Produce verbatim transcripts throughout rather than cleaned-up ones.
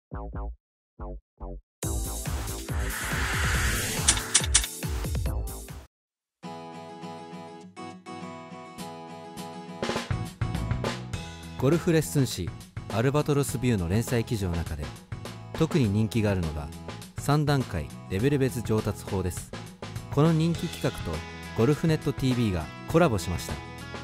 ゴルフレッスン誌アルバトロスビューの連載記事の中で特に人気があるのがさん段階レベル別上達法です。この人気企画とゴルフネット ティーブイ がコラボしました。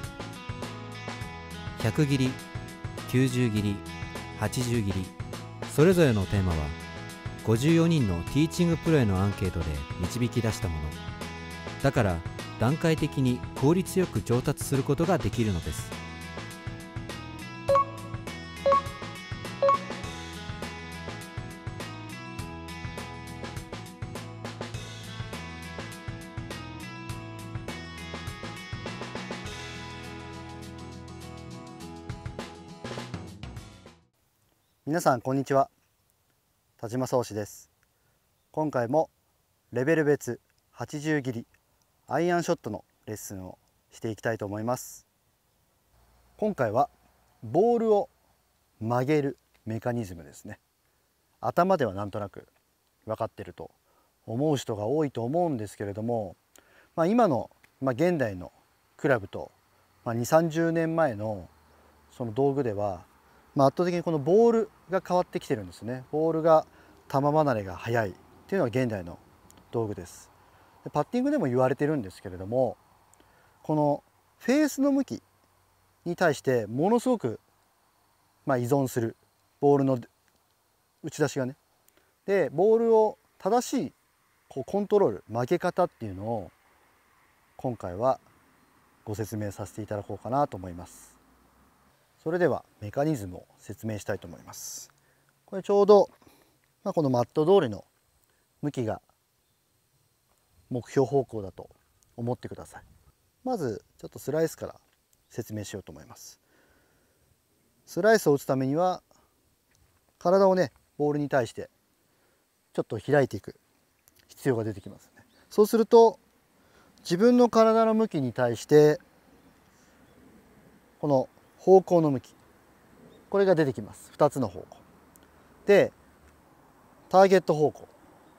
ひゃく切り、きゅうじゅう切り、はちじゅう切り、それぞれのテーマはごじゅうよにんのティーチングプロへのアンケートで導き出したものだから段階的に効率よく上達することができるのです。 皆さんこんにちは、田島宗志です。今回もレベル別はちじゅう切りアイアンショットのレッスンをしていきたいと思います。今回はボールを曲げるメカニズムですね。頭ではなんとなく分かってると思う人が多いと思うんですけれども、まあ、今の、まあ、現代のクラブと、まあ、にじゅう、さんじゅうねんまえのその道具ではまあ、圧倒的にこのボールが変わってきてるんですね。ボールが球離れが速いっていうのが現代の道具です。でパッティングでも言われてるんですけれども、このフェースの向きに対してものすごくまあ依存するボールの打ち出しがね。でボールを正しいこうコントロール曲げ方っていうのを今回はご説明させていただこうかなと思います。それではメカニズムを説明したいと思います。これちょうど、まあ、このマット通りの向きが目標方向だと思ってください。まずちょっとスライスから説明しようと思います。スライスを打つためには体をねボールに対してちょっと開いていく必要が出てきますね。そうすると自分の体の向きに対してこの方向の向き、これが出てきます。ふたつの方向でターゲット方向、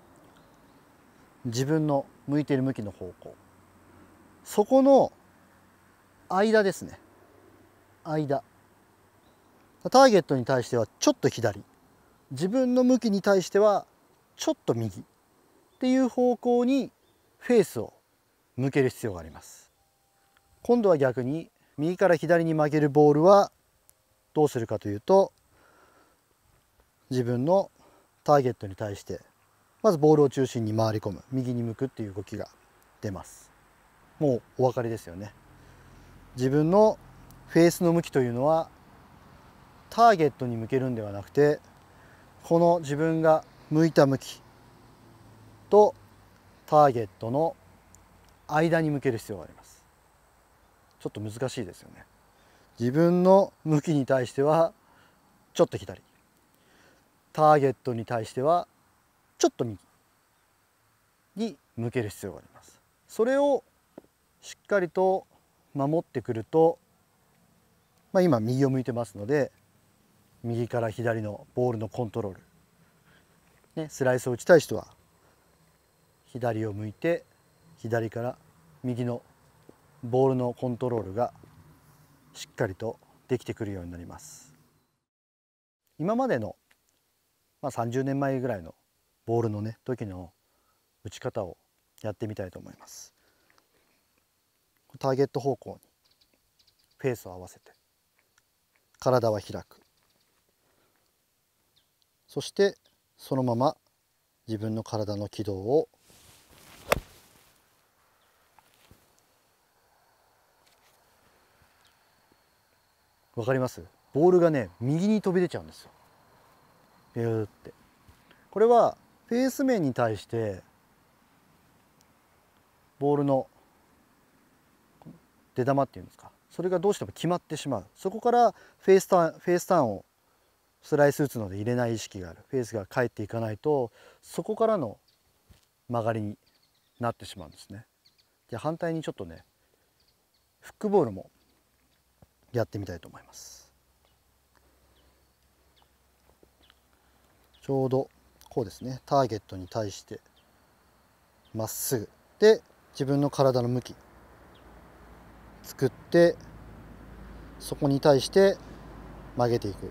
自分の向いている向きの方向、そこの間ですね。間、ターゲットに対してはちょっと左、自分の向きに対してはちょっと右っていう方向にフェースを向ける必要があります。今度は逆に右から左に曲げるボールはどうするかというと、自分のターゲットに対してまずボールを中心に回り込む、右に向くっていう動きが出ます。もうお分かりですよね。自分のフェースの向きというのはターゲットに向けるんではなくて、この自分が向いた向きとターゲットの間に向ける必要があります。ちょっと難しいですよね。自分の向きに対してはちょっと左、ターゲットに対してはちょっと右に向ける必要があります。それをしっかりと守ってくると、まあ、今右を向いてますので右から左のボールのコントロール、ね、スライスを打ちたい人は左を向いて左から右のボールのコントロールがしっかりとできてくるようになります。今までの、まあ、さんじゅうねんまえぐらいのボールのね時の打ち方をやってみたいと思います。ターゲット方向にフェースを合わせて体は開く、そしてそのまま自分の体の軌道をわかります？ボールがね右に飛び出ちゃうんですよ。ビューって。これはフェース面に対してボールの出球っていうんですか、それがどうしても決まってしまう。そこからフェースターンフェースターンをスライス打つので入れない意識がある。フェースが返っていかないとそこからの曲がりになってしまうんですね。じゃあ反対にちょっとねフックボールもやってみたいと思います。 ちょうどこうですね、ターゲットに対してまっすぐで自分の体の向き作って、そこに対して曲げていく。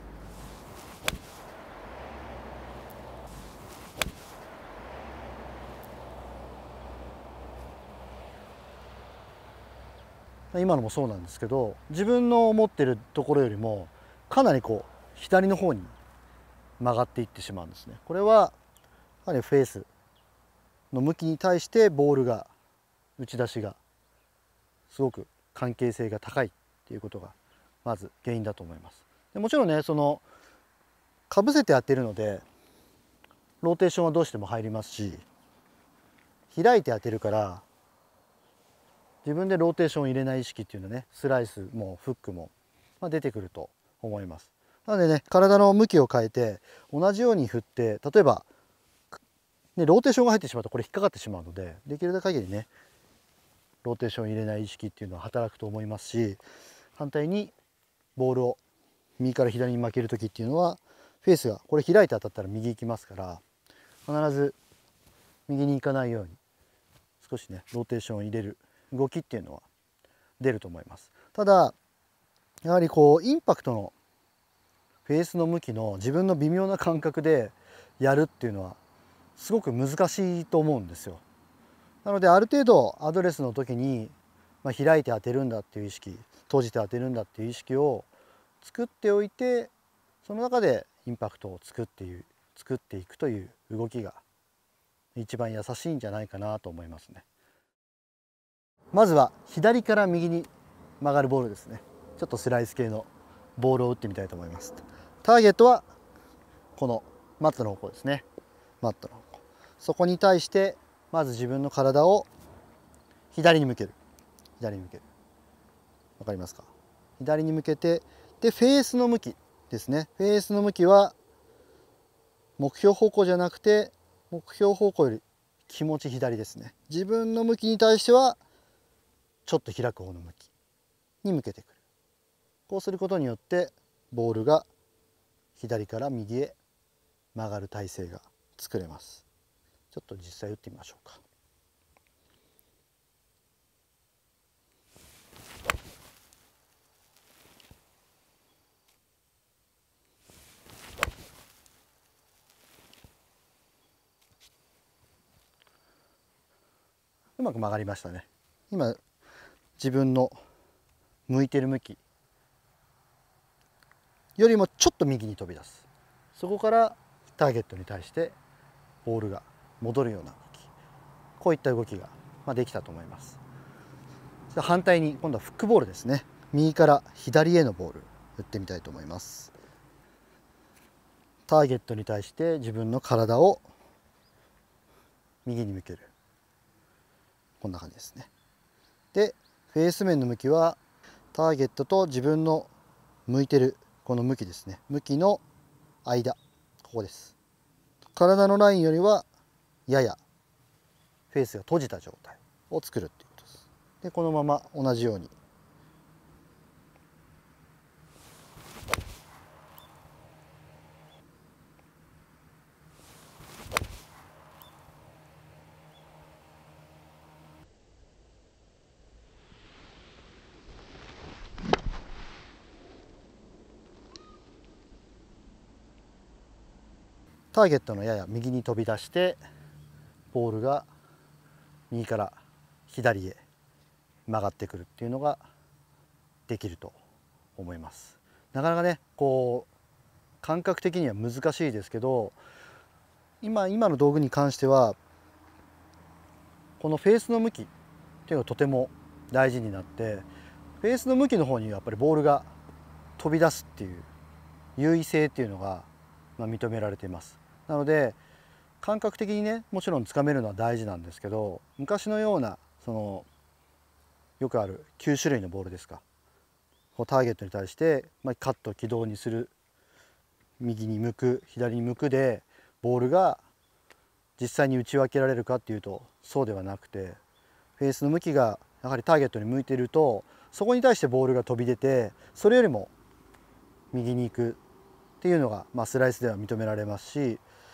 今のもそうなんですけど、自分の思ってるところよりもかなりこう左の方に曲がっていってしまうんですね。これはやはりフェースの向きに対してボールが打ち出しがすごく関係性が高いっていうことがまず原因だと思います。でもちろんね、そのかぶせて当てるのでローテーションはどうしても入りますし、開いて当てるから自分でローテーションを入れない意識っていうのね、スライスもフックも、まあ、出てくると思います。なのでね、体の向きを変えて同じように振って、例えば、ね、ローテーションが入ってしまうとこれ引っかかってしまうので、できる限りねローテーションを入れない意識っていうのは働くと思いますし、反対にボールを右から左に負ける時っていうのはフェースがこれ開いて当たったら右行きますから、必ず右に行かないように少しねローテーションを入れる動きっていうのは出ると思います。ただやはりこうインパクトのフェースの向きの自分の微妙な感覚でやるっていうのはすごく難しいと思うんですよ。なのである程度アドレスの時に、まあ、開いて当てるんだっていう意識、閉じて当てるんだっていう意識を作っておいて、その中でインパクトを作っていう作っていくという動きが一番優しいんじゃないかなと思いますね。まずは左から右に曲がるボールですね。ちょっとスライス系のボールを打ってみたいと思います。ターゲットはこのマットの方向ですね。マットの方向、そこに対してまず自分の体を左に向ける。左に向ける。わかりますか？左に向けて、でフェースの向きですね。フェースの向きは目標方向じゃなくて目標方向より気持ち左ですね。自分の向きに対してはちょっと開く方の向きに向けてくる。こうすることによってボールが左から右へ曲がる体勢が作れます。ちょっと実際打ってみましょうか。うまく曲がりましたね。今自分の向いてる向きよりもちょっと右に飛び出す。そこからターゲットに対してボールが戻るような動き、こういった動きができたと思います。反対に今度はフックボールですね。右から左へのボール打ってみたいと思います。ターゲットに対して自分の体を右に向ける。こんな感じですね。でフェース面の向きはターゲットと自分の向いてるこの向きですね。向きの間、ここです。体のラインよりはややフェースが閉じた状態を作るっていうことです。でこのまま同じようにターゲットのやや右に飛び出してボールが右から左へ曲がってくるっていうのができると思います。なかなかねこう感覚的には難しいですけど、今今の道具に関してはこのフェースの向きっていうのがとても大事になって、フェースの向きの方にやっぱりボールが飛び出すっていう優位性っていうのがまあ認められています。なので感覚的にねもちろんつかめるのは大事なんですけど、昔のようなそのよくあるきゅう種類のボールですか、こうターゲットに対して、まあ、カット軌道にする、右に向く左に向くでボールが実際に打ち分けられるかっていうとそうではなくて、フェースの向きがやはりターゲットに向いているとそこに対してボールが飛び出て、それよりも右に行くっていうのが、まあ、スライスでは認められますし、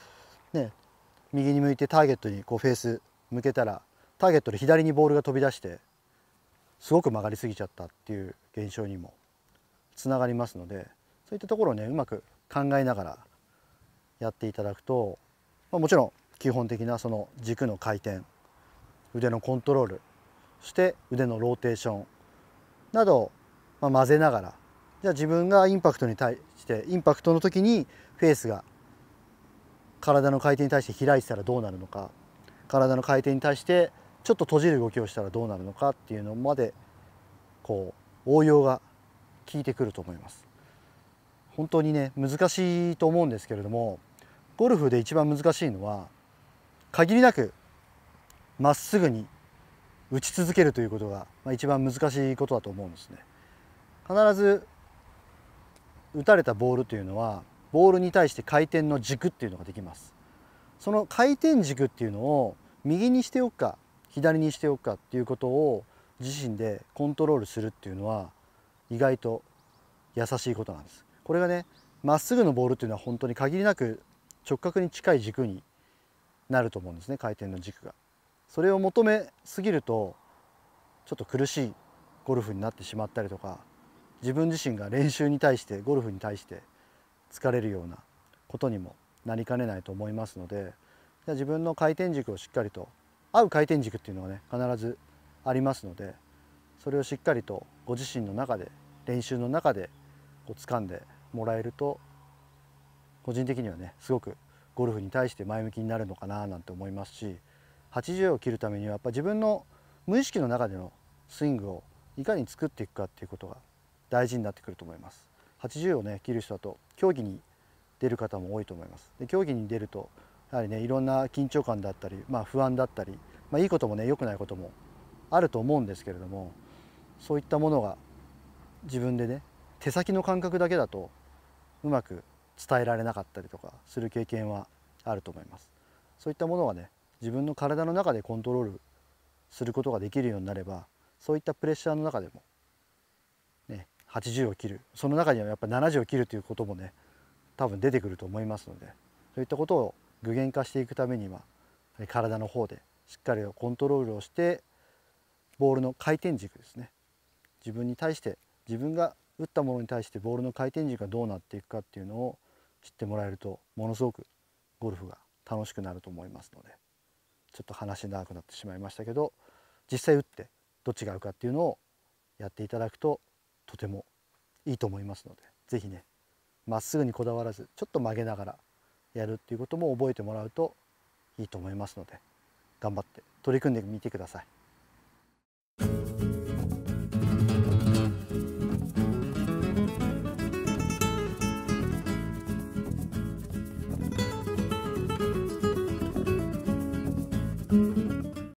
ね、右に向いてターゲットにこうフェース向けたらターゲットで左にボールが飛び出してすごく曲がりすぎちゃったっていう現象にもつながりますので、そういったところをねうまく考えながらやっていただくと、まあ、もちろん基本的なその軸の回転、腕のコントロール、そして腕のローテーションなどをまあ混ぜながら、じゃあ自分がインパクトに対してインパクトの時にフェースが体の回転に対して開いてたらどうなるのか、体の回転に対してちょっと閉じる動きをしたらどうなるのかっていうのまでこう応用が効いてくると思います。本当にね難しいと思うんですけれども、ゴルフで一番難しいのは限りなくまっすぐに打ち続けるということが、まあ、一番難しいことだと思うんですね。必ず打たれたボールというのはボールに対して回転の軸っていうのができます。その回転軸っていうのを右にしておくか左にしておくかっていうことを自身でコントロールするっていうのは意外と優しいことなんです。これがねまっすぐのボールっていうのは本当に限りなく直角に近い軸になると思うんですね、回転の軸が。それを求めすぎるとちょっと苦しいゴルフになってしまったりとか、自分自身が練習に対してゴルフに対して疲れるようなことにもなりかねないと思いますので、じゃあ自分の回転軸をしっかりと、合う回転軸っていうのがね必ずありますので、それをしっかりとご自身の中で練習の中でこう掴んでもらえると、個人的にはねすごくゴルフに対して前向きになるのかななんて思いますし、はちじゅうを切るためにはやっぱ自分の無意識の中でのスイングをいかに作っていくかっていうことが大事になってくると思います。はちじゅうをね切る人だと競技に出る方も多いと思います。で競技に出るとやはりねいろんな緊張感だったり、まあ、不安だったり、まあ、いいこともね良くないこともあると思うんですけれども、そういったものが自分でね手先の感覚だけだとうまく伝えられなかったりとかする経験はあると思います。そういったものがね自分の体の中でコントロールすることができるようになれば、そういったプレッシャーの中でも、ね、はちじゅうを切る、その中にはやっぱりななじゅうを切るということもね多分出てくると思いますので、そういったことを具現化していくためには体の方でしっかりとコントロールをして、ボールの回転軸ですね、自分に対して自分が打ったものに対してボールの回転軸がどうなっていくかっていうのを知ってもらえると、ものすごくゴルフが楽しくなると思いますので、ちょっと話長くなってしまいましたけど、実際打ってどっちが合うかっていうのをやっていただくととてもいいと思いますので、是非ねまっすぐにこだわらずちょっと曲げながらやるっていうことも覚えてもらうといいと思いますので、頑張って取り組んでみてください。